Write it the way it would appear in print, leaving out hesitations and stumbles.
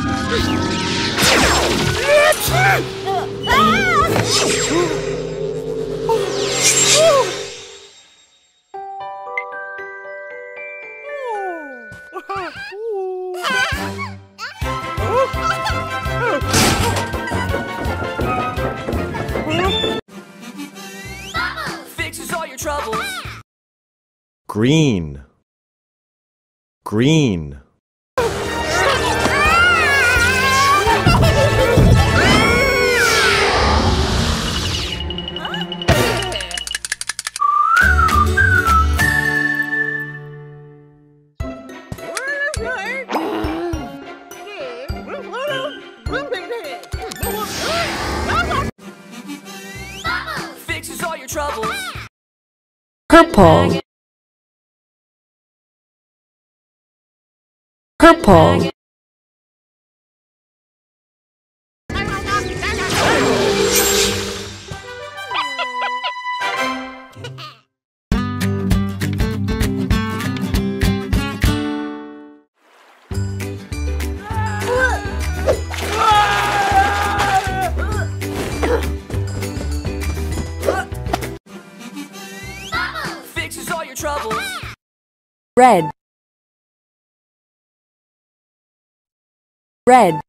Fixes all your troubles. Green. Green. Fixes all your troubles. Purple. Purple. Fixes all your troubles. Red. Red.